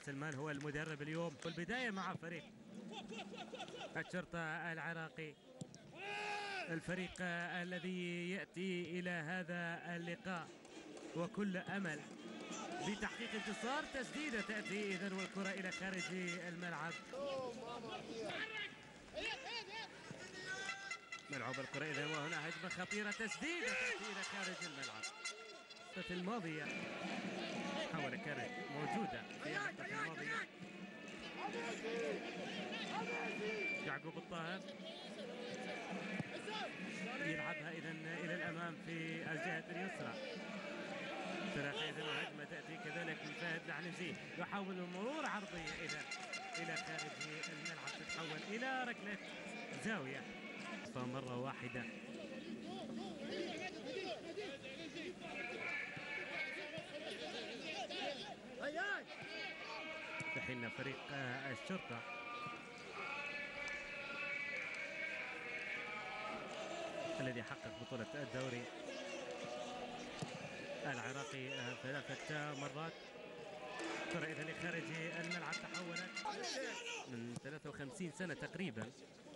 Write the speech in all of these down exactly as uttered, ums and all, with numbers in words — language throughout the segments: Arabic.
سلمان هو المدرب اليوم، والبداية مع فريق الشرطة العراقي، الفريق الذي يأتي إلى هذا اللقاء وكل أمل بتحقيق انتصار. تسديدة تأتي إذن والكرة إلى خارج الملعب. ملعوب الكرة إذن وهنا هجمة خطيرة، تسديدة تأتي إلى خارج الملعب. النقطة الماضية محاولة كانت موجودة في النقطة الماضية. يعقوب الطاهر يلعبها إذن إلى الأمام في الجهة اليسرى. انطلاقة إذن وهجمة تأتي كذلك من فهد العنزي، يحاول المرور عرضية إذن إلى خارج الملعب، تتحول إلى ركلة زاوية مرة واحدة. دحين فريق الشرطة الذي حقق بطولة الدوري العراقي ثلاثة مرات. كرة إذا لخارج الملعب، تحولت من ثلاثة وخمسين سنة تقريبا،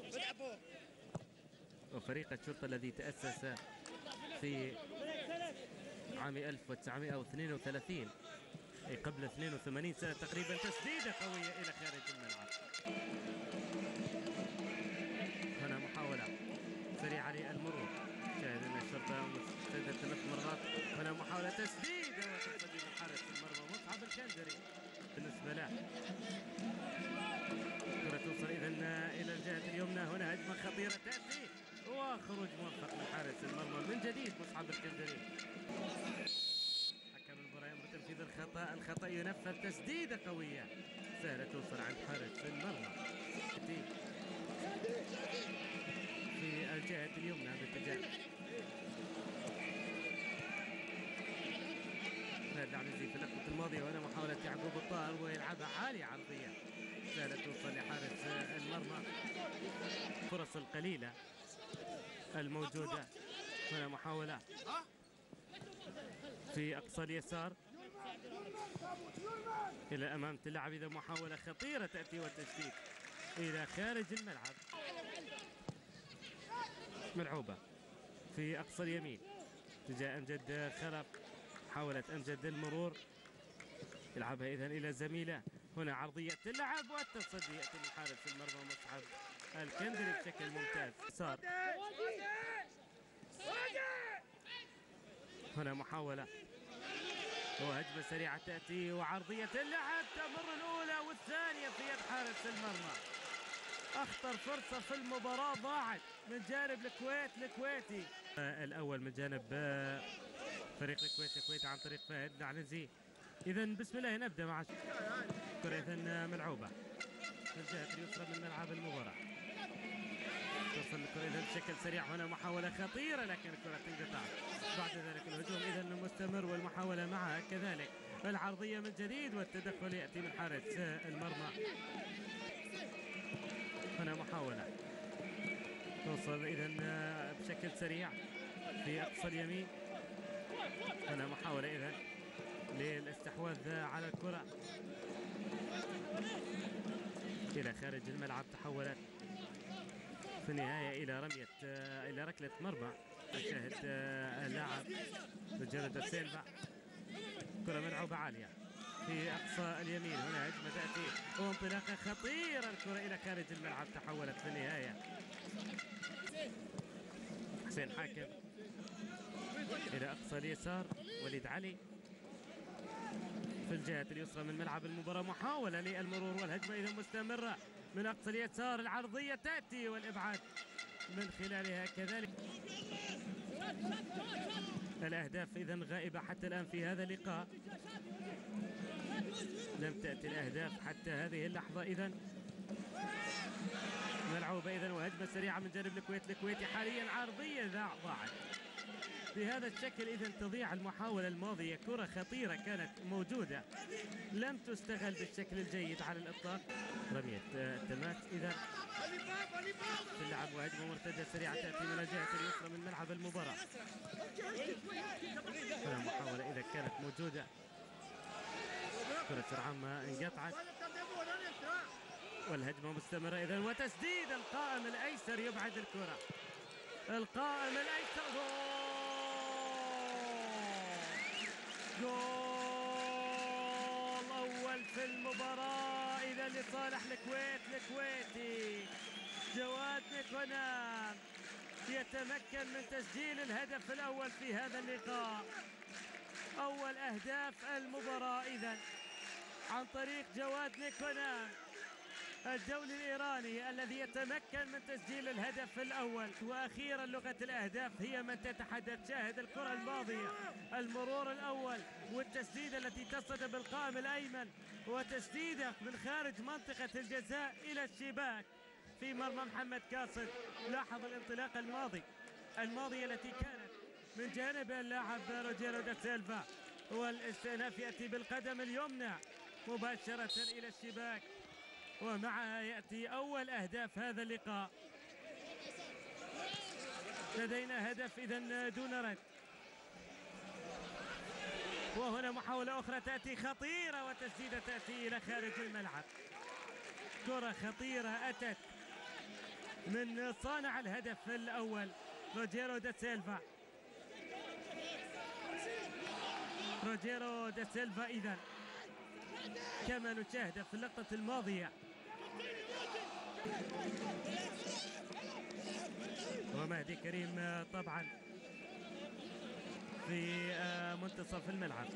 وفريق الشرطة الذي تأسس في عام ألف وتسعمئة واثنين وثلاثين، أي قبل اثنين وثمانين سنة تقريبا. تسديدة قوية إلى خارج الملعب. هنا محاولة سريعة للمرور، شاهد أن الشرطة مستعدة ثلاث مرات. هنا محاولة تسديدة وتصدي من حارس المرمى مصعب الكندري بالنسبة له. كرة توصل إذن إلى الجهة اليمنى، هنا هجمة خطيرة تأتي وخروج موفق من حارس المرمى من جديد مصعب الكندري. حكم المباراة يأمر تنفيذ الخطأ، الخطأ ينفذ. تسديدة قوية سهلة توصل عند حارس المرمى في الجهة اليمنى باتجاه فهد العنزي في اللقطة الماضية. وهنا محاولة يعقوب الطاهر ويلعبها عالية عرضية سهلة توصل لحارس المرمى. فرص القليلة الموجودة. هنا محاولة في أقصى اليسار إلى الأمام، تلعب إذا محاولة خطيرة تأتي والتسديد إلى خارج الملعب. ملعوبة في أقصى اليمين تجاه أمجد خلف، حاولت أمجد المرور، يلعبها إذن إلى زميله. هنا عرضية تلعب والتصدي يأتي من حارس المرمى مصعب الكندري بشكل ممتاز. صار هنا محاولة وهجمة سريعة تأتي وعرضية اللعب، تمر الأولى والثانية في يد حارس المرمى. أخطر فرصة في المباراة ضاعت من جانب الكويت الكويتي. الأول من جانب فريق الكويت الكويتي عن طريق فهد العنزي. إذا بسم الله نبدأ مع كرة إذا ملعوبة في الجهة اليسرى من ملعب المباراة. توصل الكرة إذا بشكل سريع، هنا محاولة خطيرة لكن الكرة تنقطع. بعد ذلك الهجوم إذا مستمر والمحاولة معها كذلك العرضية من جديد، والتدخل يأتي من حارس المرمى. هنا محاولة توصل إذا بشكل سريع في أقصى اليمين. هنا محاولة إذا للاستحواذ على الكرة إلى خارج الملعب، تحولت في النهاية إلى رمية إلى ركلة مرمى. نشاهد اللاعب مجرد سيلفا، كرة ملعوبة عالية في أقصى اليمين. هنا هجمة تأتي وانطلاقة خطيرة، الكرة إلى خارج الملعب، تحولت في النهاية. حسين حاكم إلى أقصى اليسار، وليد علي في الجهة اليسرى من ملعب المباراة. محاولة للمرور والهجمة إذا مستمرة من أقصى اليسار، العرضية تأتي والإبعاد من خلالها كذلك. الأهداف إذا غائبة حتى الآن في هذا اللقاء، لم تأتي الأهداف حتى هذه اللحظة. إذا ملعوبة إذا وهجمة سريعة من جانب الكويت الكويتي حاليا، عرضية ضاعت بهذا الشكل. إذا تضيع المحاولة الماضية، كرة خطيرة كانت موجودة لم تستغل بالشكل الجيد على الإطلاق. رمية التماس إذا تلعب وهجمة مرتدة سريعة تأتي من الجهة اليسرى من ملعب المباراة. هنا محاولة إذا كانت موجودة كرة سرعان ما انقطعت والهجمة مستمرة إذا، وتسديد القائم الأيسر يبعد الكرة. القائم الأيسر جول، جول أول في المباراة إذا لصالح الكويت. الكويتي جواد نيكونام يتمكن من تسجيل الهدف الأول في هذا اللقاء. أول أهداف المباراة إذا عن طريق جواد نيكونام الدولي الإيراني الذي يتمكن من تسجيل الهدف الأول. وأخيرا لغة الأهداف هي من تتحدث. شاهد الكرة الماضية، المرور الأول والتسديدة التي تصل بالقائم الأيمن، وتسديدة من خارج منطقة الجزاء إلى الشباك في مرمى محمد كاصد. لاحظ الانطلاق الماضي الماضية التي كانت من جانب اللاعب روجيرو دا سيلفا، والاستئناف يأتي بالقدم اليمنى مباشرة إلى الشباك، ومعها يأتي أول أهداف هذا اللقاء. لدينا هدف إذن دون رد. وهنا محاولة أخرى تأتي خطيرة، وتسديدة تأتي إلى خارج الملعب. كرة خطيرة أتت من صانع الهدف الأول روجيرو دا سيلفا. روجيرو دا سيلفا إذن كما نشاهد في اللقطة الماضية. ومهدي كريم طبعا في منتصف الملعب.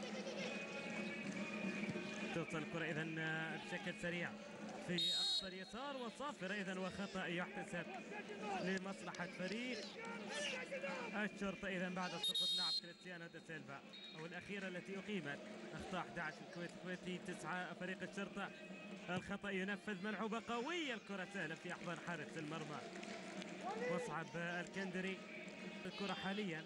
توصل الكرة إذن بشكل سريع في أقصى اليسار، وصافرة إذن وخطأ يحتسب لمصلحة فريق الشرطة إذن بعد سقوط لاعب كريستيانو دا سيلفا، أو الأخيرة التي أقيمت. أخطاء أحد عشر الكويت الكويتي تسعة فريق الشرطة. الخطأ ينفذ، ملعوبة قوية، الكرة سهلة في أحضان حارس المرمى مصعب الكندري. الكرة حاليا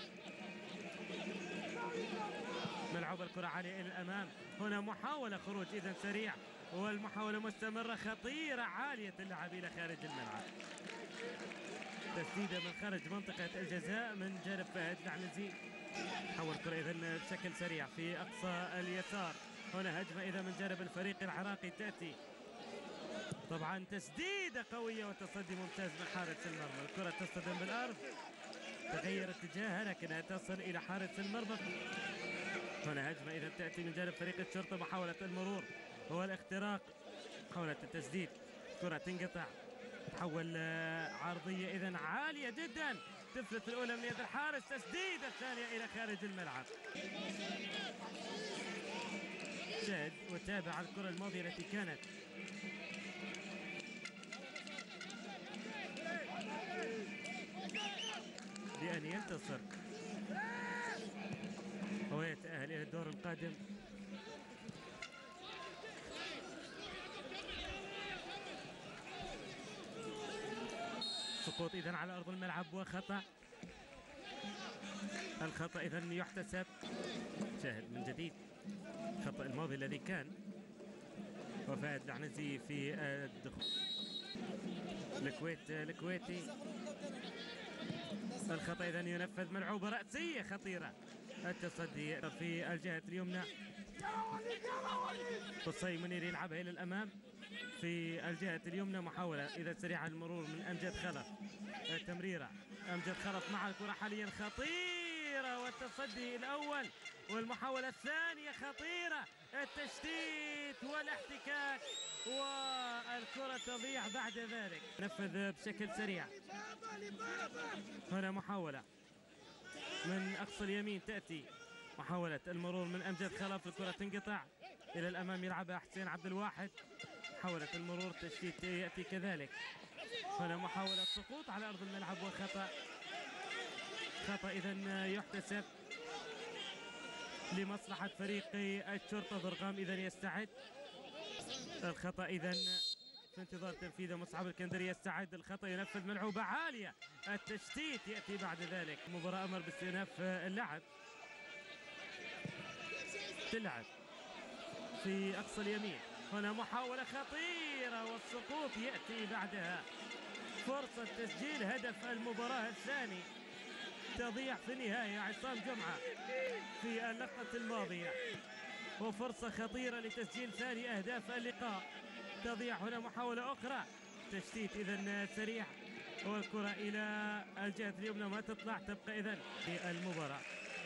ملعوبة، الكرة عالية إلى الأمام. هنا محاولة خروج إذن سريع، والمحاولة مستمرة خطيرة عالية اللعب إلى خارج الملعب. تسديدة من خارج منطقة الجزاء من جانب فهد العنزي. حول الكرة إذن بشكل سريع في أقصى اليسار. هنا هجمة إذا من جانب الفريق العراقي تأتي. طبعا تسديدة قوية وتصدي ممتاز من حارس المرمى. الكرة تصطدم بالأرض، تغير اتجاهها لكنها تصل إلى حارس المرمى. هنا هجمة إذا تأتي من جانب فريق الشرطة. محاولة المرور والاختراق، محاولة التسديد، كرة تنقطع، تحول عرضية إذا عالية جدا، تفلت الأولى من يد الحارس، تسديدة الثانية إلى خارج الملعب. شاهد وتابع الكرة الماضية التي كانت بأن ينتصر ويتأهل إلى الدور القادم. سقوط إذن على أرض الملعب وخطأ. الخطأ إذن يحتسب. شاهد من جديد الخطأ الماضي الذي كان، وفهد العنزي في الدخول. الكويت الكويتي الخطأ إذن ينفذ، ملعوبة رأسية خطيرة، التصدي في الجهة اليمنى. قصي منير يلعبها إلى الأمام في الجهة اليمنى. محاولة إذا سريعة المرور من أمجد خلف. التمريرة أمجد خلف مع الكرة حاليا خطيرة، والتصدي الأول والمحاولة الثانية خطيرة، التشتيت والاحتكاك، والكرة تضيع بعد ذلك. نفذ بشكل سريع. هنا محاولة من أقصى اليمين تأتي، محاولة المرور من أمجد خلف، الكرة تنقطع إلى الأمام، يلعبها حسين عبد الواحد. محاولة المرور، تشتيت يأتي كذلك. هنا محاولة سقوط على أرض الملعب وخطأ. خطأ إذن يحتسب لمصلحة فريق الشرطة. ضرغام إذن يستعد. الخطأ إذن في انتظار تنفيذه. مصعب الكندري يستعد. الخطأ ينفذ، ملعوبة عالية، التشتيت يأتي بعد ذلك. مباراة أمر باستئناف اللعب. تلعب في أقصى اليمين. هنا محاولة خطيرة، والسقوط يأتي بعدها. فرصة تسجيل هدف المباراة الثاني تضيع في النهاية. عصام جمعة في اللقطة الماضية وفرصة خطيرة لتسجيل ثاني أهداف اللقاء. تضيع هنا محاولة أخرى، تشتيت إذا سريع، والكرة إلى الجهة اليمنى ما تطلع، تبقى إذن في المباراة.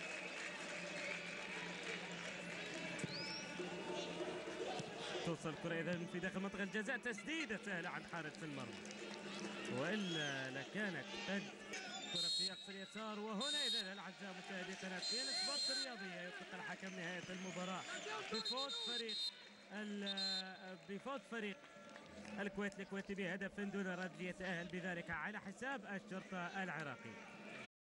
توصل الكرة إذن في داخل منطقة الجزاء، تسديدة سهلة عند حارس المرمى، وإلا لكانت قد كرة في أقصى اليسار. وهنا إذن الأعزاء مشاهدي قناة بي إن سبورت الرياضية يطلق الحكم نهاية المباراة بفوز فريق بفوز فريق الكويت الكويتي بهدف دون رد، ليتأهل بذلك على حساب الشرطة العراقي.